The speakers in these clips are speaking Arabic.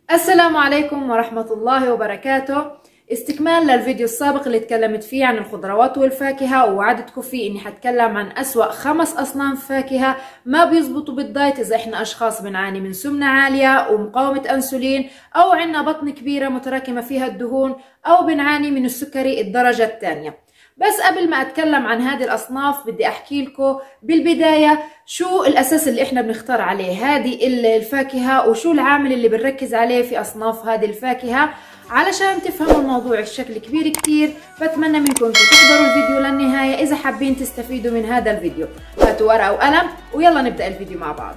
السلام عليكم ورحمة الله وبركاته. استكمال للفيديو السابق اللي اتكلمت فيه عن الخضروات والفاكهة، ووعدتكم فيه اني حتكلم عن اسوأ 5 اصناف فاكهة ما بيزبطوا بالدايت اذا احنا اشخاص بنعاني من سمنة عالية ومقاومة انسولين، او عنا بطن كبيرة متراكمة فيها الدهون، او بنعاني من السكري الدرجة الثانية. بس قبل ما اتكلم عن هذه الاصناف بدي احكي لكم بالبداية شو الاساس اللي احنا بنختار عليه هذه الفاكهة، وشو العامل اللي بنركز عليه في اصناف هذه الفاكهة علشان تفهموا الموضوع بشكل كبير كتير. بتمنى منكم تحضروا الفيديو للنهاية اذا حابين تستفيدوا من هذا الفيديو. هاتوا ورقة وقلم ويلا نبدأ الفيديو مع بعض.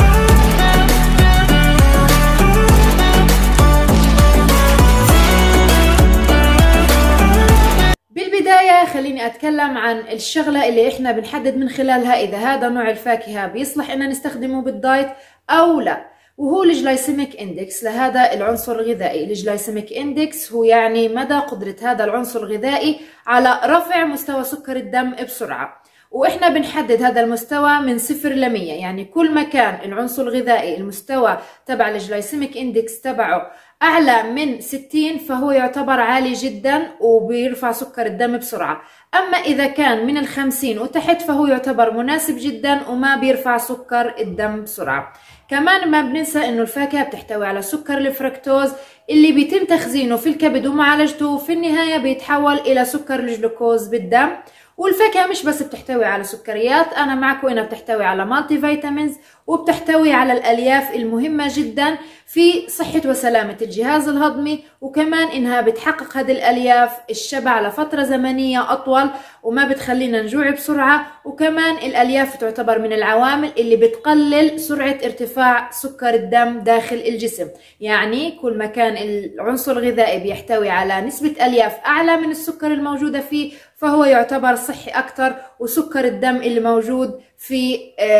بالبداية خليني أتكلم عن الشغلة اللي إحنا بنحدد من خلالها إذا هذا نوع الفاكهة بيصلح إننا نستخدمه بالدايت أو لا، وهو الجلايسيميك إندكس لهذا العنصر الغذائي. الجلايسيميك إندكس هو يعني مدى قدرة هذا العنصر الغذائي على رفع مستوى سكر الدم بسرعة، وإحنا بنحدد هذا المستوى من 0 ل 100. يعني كل ما كان العنصر الغذائي المستوى تبع الجلايسيميك إندكس تبعه أعلى من 60 فهو يعتبر عالي جدا وبيرفع سكر الدم بسرعة. أما إذا كان من 50 وتحت فهو يعتبر مناسب جدا وما بيرفع سكر الدم بسرعة. كمان ما بننسى إنه الفاكهة بتحتوي على سكر الفركتوز اللي بيتم تخزينه في الكبد ومعالجته في النهاية بيتحول إلى سكر الجلوكوز بالدم. والفاكهة مش بس بتحتوي على سكريات، أنا معكم إنها بتحتوي على مالتي فيتامينز وبتحتوي على الألياف المهمة جدا في صحة وسلامة الجهاز الهضمي، وكمان إنها بتحقق هذه الألياف الشبع لفترة زمنية أطول وما بتخلينا نجوع بسرعة. وكمان الألياف تعتبر من العوامل اللي بتقلل سرعة ارتفاع سكر الدم داخل الجسم. يعني كل ما كان العنصر الغذائي بيحتوي على نسبة ألياف أعلى من السكر الموجودة فيه فهو يعتبر صحي أكتر، وسكر الدم اللي موجود في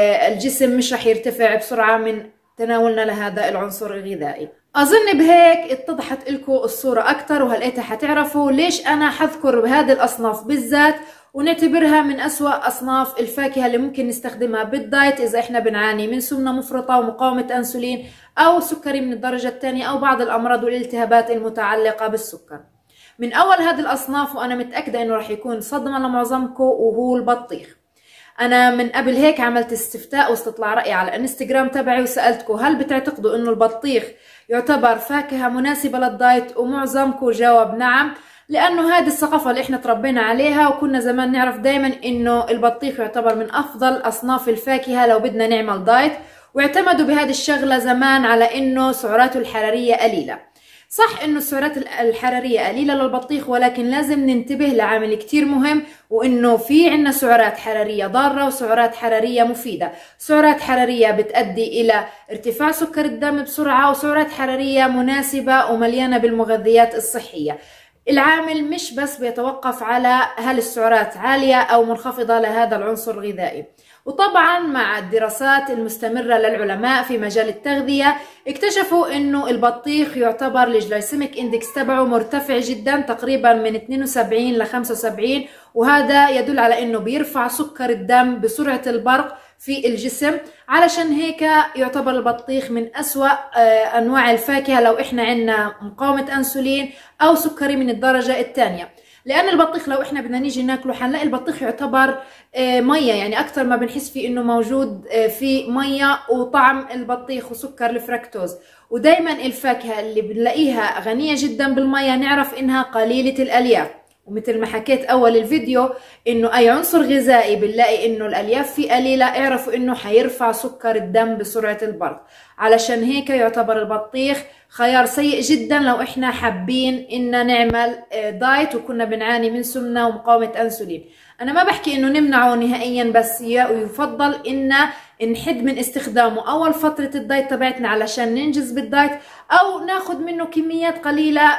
الجسم مش رح يرتفع بسرعة من تناولنا لهذا العنصر الغذائي. أظن بهيك اتضحت لكم الصورة أكتر، وهلقيتها حتعرفوا ليش أنا حذكر بهذه الأصناف بالذات ونعتبرها من أسوأ أصناف الفاكهة اللي ممكن نستخدمها بالدايت إذا إحنا بنعاني من سمنة مفرطة ومقاومة أنسولين أو سكري من الدرجة الثانية أو بعض الأمراض والالتهابات المتعلقة بالسكر. من أول هذه الأصناف وأنا متأكدة إنه رح يكون صدمة لمعظمكم وهو البطيخ. أنا من قبل هيك عملت استفتاء واستطلاع رأي على الانستغرام تبعي وسألتكم هل بتعتقدوا إنه البطيخ يعتبر فاكهة مناسبة للدايت، ومعظمكم جاوب نعم، لأنه هذه الثقافة اللي إحنا تربينا عليها وكنا زمان نعرف دايما إنه البطيخ يعتبر من أفضل أصناف الفاكهة لو بدنا نعمل دايت، واعتمدوا بهذه الشغلة زمان على إنه سعراته الحرارية قليلة. صح انه السعرات الحرارية قليلة للبطيخ، ولكن لازم ننتبه لعامل كتير مهم، وانه في عنا سعرات حرارية ضارة وسعرات حرارية مفيدة. سعرات حرارية بتؤدي الى ارتفاع سكر الدم بسرعة، وسعرات حرارية مناسبة ومليانة بالمغذيات الصحية. العامل مش بس بيتوقف على هل السعرات عالية او منخفضة لهذا العنصر الغذائي. وطبعا مع الدراسات المستمرة للعلماء في مجال التغذية اكتشفوا انه البطيخ يعتبر الجلايسيميك اندكس تبعه مرتفع جدا، تقريبا من 72 ل 75، وهذا يدل على انه بيرفع سكر الدم بسرعة البرق في الجسم. علشان هيك يعتبر البطيخ من أسوأ أنواع الفاكهة لو إحنا عنا مقاومة أنسولين أو سكري من الدرجة الثانية. لأن البطيخ لو إحنا بدنا نيجي ناكله حنلاقي البطيخ يعتبر مية، يعني أكتر ما بنحس فيه إنه موجود في مية وطعم البطيخ وسكر الفركتوز. ودايما الفاكهة اللي بنلاقيها غنية جدا بالمية نعرف إنها قليلة الألياف، ومثل ما حكيت أول الفيديو إنه أي عنصر غذائي بنلاقي إنه الألياف فيه قليلة اعرفوا إنه حيرفع سكر الدم بسرعة البرق. علشان هيك يعتبر البطيخ خيار سيء جدا لو إحنا حابين إن نعمل دايت وكنا بنعاني من سمنة ومقاومة أنسولين. أنا ما بحكي إنه نمنعه نهائيا، بس يفضل إن نحد من استخدامه أول فترة الدايت تبعتنا علشان ننجز بالدايت، أو ناخد منه كميات قليلة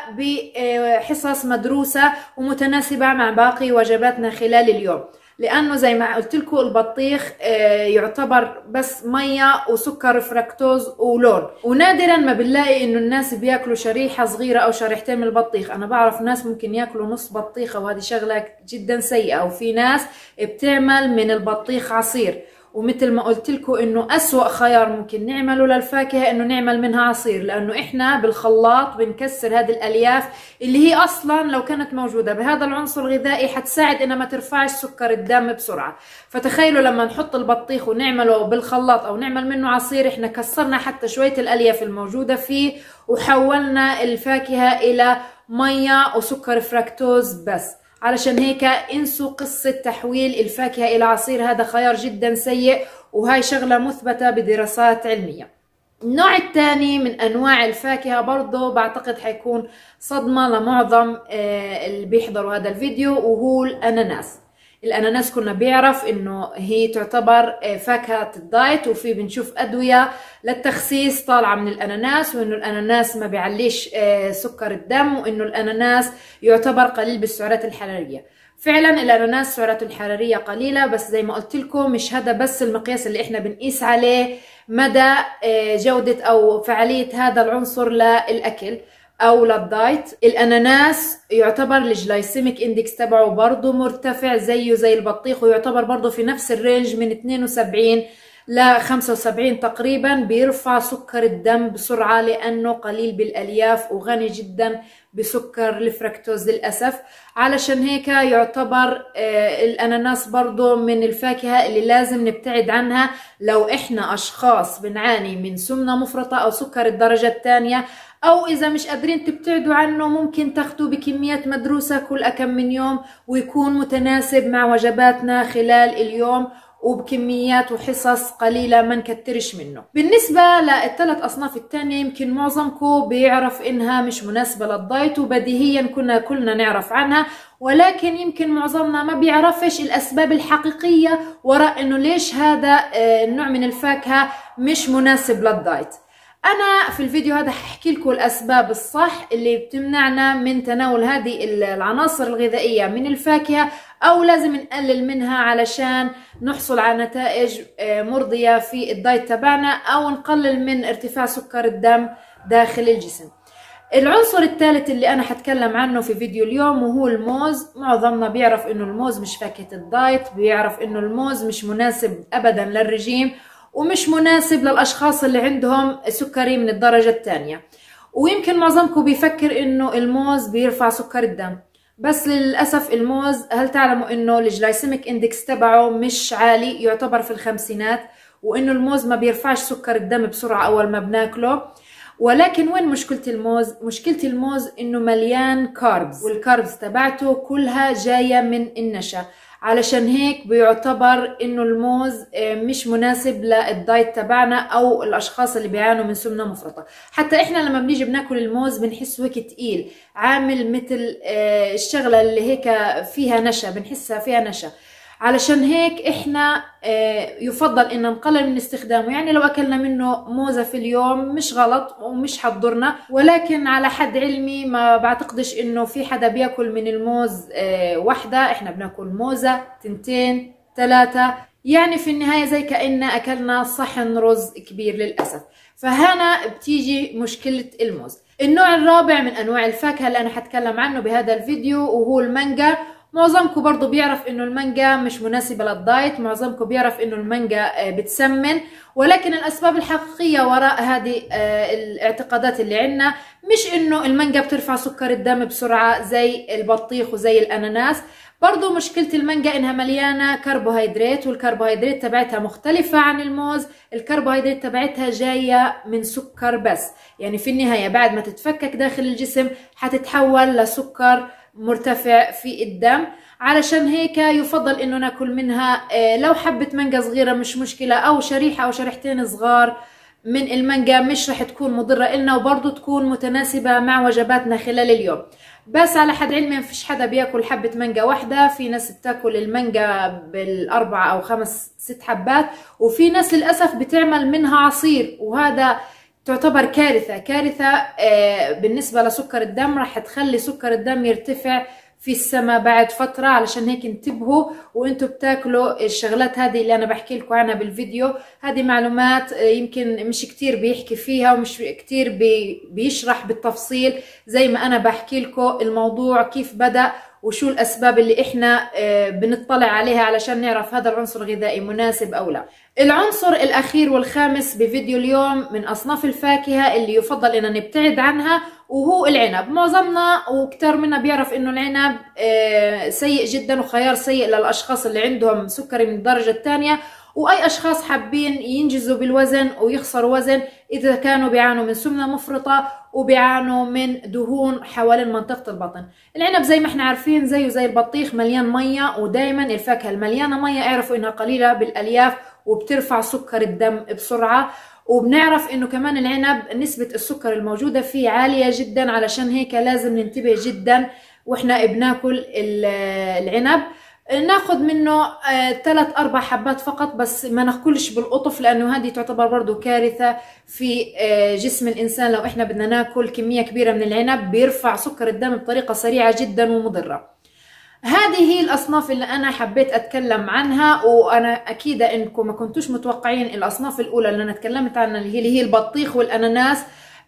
بحصص مدروسة ومتناسبة مع باقي وجباتنا خلال اليوم. لأنه زي ما قلت لكم البطيخ يعتبر بس مية وسكر فركتوز ولون، ونادرا ما بنلاقي إنه الناس بياكلوا شريحة صغيرة أو شريحتين من البطيخ. أنا بعرف ناس ممكن ياكلوا نص بطيخة وهذه شغلة جدا سيئة، وفي ناس بتعمل من البطيخ عصير. ومثل ما قلت لكم انه اسوأ خيار ممكن نعمله للفاكهة انه نعمل منها عصير، لانه احنا بالخلاط بنكسر هذه الالياف اللي هي اصلا لو كانت موجودة بهذا العنصر الغذائي حتساعد انها ما ترفعش سكر الدم بسرعة. فتخيلوا لما نحط البطيخ ونعمله بالخلاط او نعمل منه عصير، احنا كسرنا حتى شوية الالياف الموجودة فيه وحولنا الفاكهة الى مية وسكر فركتوز بس. علشان هيك انسوا قصة تحويل الفاكهة إلى عصير، هذا خيار جدا سيء، وهاي شغلة مثبتة بدراسات علمية. النوع الثاني من أنواع الفاكهة برضه بعتقد حيكون صدمة لمعظم اللي بيحضروا هذا الفيديو، وهو الأناناس. الأناناس كنا بيعرف إنه هي تعتبر فاكهة الدايت، وفي بنشوف أدوية للتخسيس طالعة من الأناناس، وإنه الأناناس ما بيعليش سكر الدم، وإنه الأناناس يعتبر قليل بالسعرات الحرارية. فعلا الأناناس سعراته الحرارية قليلة، بس زي ما قلت لكم مش هذا بس المقياس اللي إحنا بنقيس عليه مدى جودة أو فعالية هذا العنصر للأكل او للدايت. الاناناس يعتبر الجلايسيميك اندكس تبعه برضه مرتفع زيه زي البطيخ، ويعتبر برضه في نفس الرينج من 72 ل 75 تقريبا، بيرفع سكر الدم بسرعة لانه قليل بالالياف وغني جدا بسكر الفركتوز للأسف. علشان هيك يعتبر الأناناس برضو من الفاكهة اللي لازم نبتعد عنها لو إحنا أشخاص بنعاني من سمنة مفرطة أو سكر الدرجة الثانية، أو إذا مش قادرين تبتعدوا عنه ممكن تاخدوه بكميات مدروسة كل كم من يوم، ويكون متناسب مع وجباتنا خلال اليوم وبكميات وحصص قليلة ما نكترش منه. بالنسبة للثلاث أصناف التانية يمكن معظمكم بيعرف إنها مش مناسبة للدايت، وبديهيا كلنا نعرف عنها، ولكن يمكن معظمنا ما بيعرفش الأسباب الحقيقية وراء إنه ليش هذا النوع من الفاكهة مش مناسب للدايت. أنا في الفيديو هذا هحكي لكم الأسباب الصح اللي بتمنعنا من تناول هذه العناصر الغذائية من الفاكهة، أو لازم نقلل منها علشان نحصل على نتائج مرضية في الدايت تبعنا، أو نقلل من ارتفاع سكر الدم داخل الجسم. العنصر الثالث اللي أنا هتكلم عنه في فيديو اليوم وهو الموز. معظمنا بيعرف إنه الموز مش فاكهة الدايت، بيعرف إنه الموز مش مناسب أبدا للرجيم، ومش مناسب للأشخاص اللي عندهم سكري من الدرجة الثانية. ويمكن معظمكم بيفكر إنه الموز بيرفع سكر الدم، بس للأسف الموز، هل تعلموا إنه الجلايسيميك إندكس تبعه مش عالي، يعتبر في الخمسينات، وإنه الموز ما بيرفعش سكر الدم بسرعة أول ما بناكله. ولكن وين مشكلة الموز؟ مشكلة الموز إنه مليان كاربز، والكاربز تبعته كلها جاية من النشا. علشان هيك بيعتبر انه الموز مش مناسب للدايت تبعنا او الاشخاص اللي بيعانوا من سمنة مفرطة. حتى احنا لما بنيجي بناكل الموز بنحسه هيك تقيل، عامل مثل الشغلة اللي هيك فيها نشا، بنحسها فيها نشا. علشان هيك احنا يفضل ان نقلل من استخدامه. يعني لو اكلنا منه موزة في اليوم مش غلط ومش حتضرنا، ولكن على حد علمي ما بعتقدش انه في حدا بياكل من الموز واحدة. احنا بناكل موزة، 2 3، يعني في النهاية زي كأننا اكلنا صحن رز كبير للأسف. فهنا بتيجي مشكلة الموز. النوع الرابع من انواع الفاكهة اللي انا حتكلم عنه بهذا الفيديو وهو المانجا. معظمكم برضو بيعرف انه المانجا مش مناسبة للدايت، معظمكم بيعرف انه المانجا بتسمن، ولكن الاسباب الحقيقية وراء هذه الاعتقادات اللي عنا مش انه المانجا بترفع سكر الدم بسرعة زي البطيخ وزي الاناناس. برضو مشكلة المانجا انها مليانة كربوهيدرات، والكربوهيدرات تبعتها مختلفة عن الموز. الكربوهيدرات تبعتها جاية من سكر بس، يعني في النهاية بعد ما تتفكك داخل الجسم حتتحول لسكر مرتفع في الدم. علشان هيك يفضل انه ناكل منها لو حبة مانجا صغيرة مش مشكلة، او شريحة او شريحتين صغار من المانجا مش رح تكون مضرة إلنا، وبرضو تكون متناسبة مع وجباتنا خلال اليوم. بس على حد علمي مفيش حدا بياكل حبة مانجا واحدة، في ناس بتاكل المانجا بال4 أو 5 6 حبات، وفي ناس للأسف بتعمل منها عصير، وهذا تعتبر كارثة بالنسبة لسكر الدم. رح تخلي سكر الدم يرتفع في السماء بعد فترة. علشان هيك انتبهوا وانتوا بتاكلوا الشغلات هذه اللي انا بحكي لكم عنها بالفيديو. هذه معلومات يمكن مش كتير بيحكي فيها ومش كتير بيشرح بالتفصيل زي ما انا بحكي لكم الموضوع كيف بدأ وشو الأسباب اللي إحنا بنطلع عليها علشان نعرف هذا العنصر الغذائي مناسب أو لا. العنصر الأخير والخامس بفيديو اليوم من أصناف الفاكهة اللي يفضل إننا نبتعد عنها، وهو العنب. معظمنا وكتير منا بيعرف إنه العنب سيء جدا وخيار سيء للأشخاص اللي عندهم سكري من الدرجة الثانية، وأي أشخاص حابين ينجزوا بالوزن ويخسروا وزن إذا كانوا بيعانوا من سمنة مفرطة وبيعانوا من دهون حوالين منطقة البطن. العنب زي ما احنا عارفين زيه زي البطيخ مليان مية، ودايما الفاكهة المليانة مية اعرفوا إنها قليلة بالألياف وبترفع سكر الدم بسرعة. وبنعرف إنه كمان العنب نسبة السكر الموجودة فيه عالية جدا، علشان هيك لازم ننتبه جدا واحنا بناكل العنب. ناخد منه 3-4 حبات فقط، بس ما ناكلش بالقطف لانه هذه تعتبر برضو كارثة في جسم الانسان. لو احنا بدنا ناكل كمية كبيرة من العنب بيرفع سكر الدم بطريقة سريعة جدا ومضرة. هذه هي الاصناف اللي انا حبيت اتكلم عنها، وانا اكيدة انكم ما كنتوش متوقعين الاصناف الاولى اللي انا اتكلمت عنها اللي هي البطيخ والاناناس.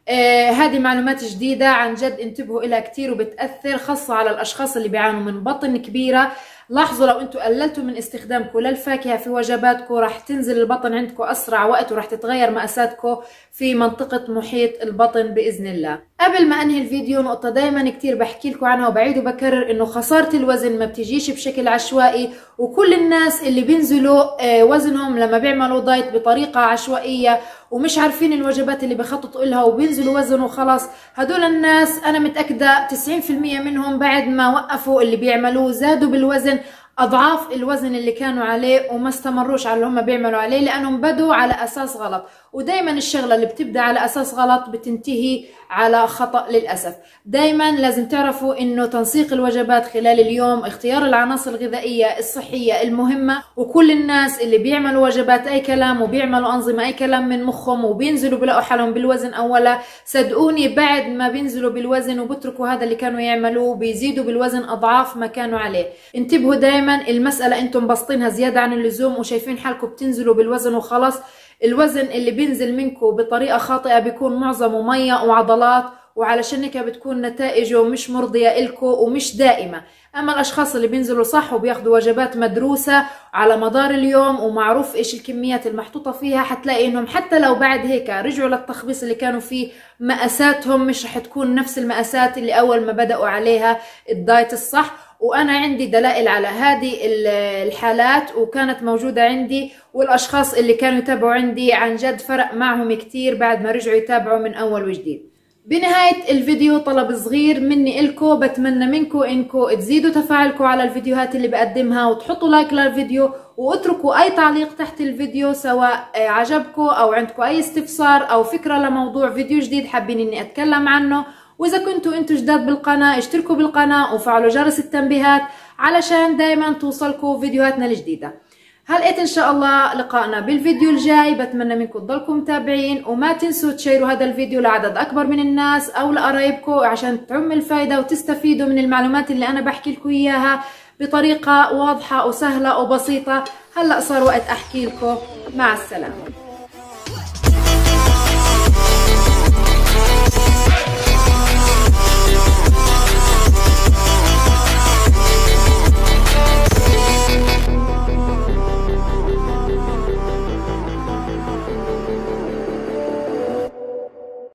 هذه معلومات جديدة عن جد، انتبهوا إلها كتير وبتأثر خاصة على الأشخاص اللي بيعانوا من بطن كبيرة. لاحظوا لو انتوا قللتوا من استخدامكم للفاكهة في وجباتكم راح تنزل البطن عندكم أسرع وقت، وراح تتغير مقاساتكم في منطقة محيط البطن بإذن الله. قبل ما أنهي الفيديو، نقطة دايما كتير بحكي لكم عنها وبعيد وبكرر، إنه خسارة الوزن ما بتجيش بشكل عشوائي، وكل الناس اللي بينزلوا وزنهم لما بيعملوا دايت بطريقة عشوائية ومش عارفين الوجبات اللي بخططوا لها وبينزلوا وزن وخلاص، هدول الناس أنا متأكدة 90% منهم بعد ما وقفوا اللي بيعملوه زادوا بالوزن أضعاف الوزن اللي كانوا عليه، وما استمروش على اللي هم بيعملوا عليه لأنهم بدوا على أساس غلط. ودايما الشغلة اللي بتبدأ على أساس غلط بتنتهي على خطأ للأسف. دايما لازم تعرفوا إنه تنسيق الوجبات خلال اليوم، اختيار العناصر الغذائية الصحية المهمة. وكل الناس اللي بيعملوا وجبات أي كلام وبيعملوا أنظمة أي كلام من مخهم وبينزلوا بلاقوا حالهم بالوزن أولا، صدقوني بعد ما بينزلوا بالوزن وبتركوا هذا اللي كانوا يعملوه بيزيدوا بالوزن أضعاف ما كانوا عليه. انتبهوا دايما، المسألة انتم بسطينها زيادة عن اللزوم وشايفين حالكم بتنزلوا بالوزن وخلاص. الوزن اللي بينزل منكم بطريقة خاطئة بيكون معظمه مية وعضلات، وعلشان هيك بتكون نتائجه مش مرضية إلكم ومش دائمة. أما الأشخاص اللي بينزلوا صح وبياخدوا وجبات مدروسة على مدار اليوم ومعروف إيش الكميات المحطوطة فيها، حتلاقي إنهم حتى لو بعد هيك رجعوا للتخبيص اللي كانوا فيه، مقاساتهم مش رح تكون نفس المقاسات اللي أول ما بدأوا عليها الدايت الصح. وأنا عندي دلائل على هذه الحالات وكانت موجودة عندي، والأشخاص اللي كانوا يتابعوا عندي عن جد فرق معهم كتير بعد ما رجعوا يتابعوا من أول وجديد. بنهاية الفيديو طلب صغير مني إلكو، بتمنى منكم إنكم تزيدوا تفاعلكم على الفيديوهات اللي بقدمها وتحطوا لايك للفيديو واتركوا أي تعليق تحت الفيديو سواء عجبكم أو عندكم أي استفسار أو فكرة لموضوع فيديو جديد حابين إني أتكلم عنه. وإذا كنتوا انتوا جداد بالقناة اشتركوا بالقناة وفعلوا جرس التنبيهات علشان دايما توصلكوا فيديوهاتنا الجديدة. هلقيت ان شاء الله لقائنا بالفيديو الجاي، بتمنى منكم تضلكم متابعين وما تنسوا تشيروا هذا الفيديو لعدد اكبر من الناس او لقرايبكم عشان تعم الفايدة وتستفيدوا من المعلومات اللي انا بحكي لكم اياها بطريقة واضحة وسهلة وبسيطة. هلأ صار وقت احكي لكم مع السلامة.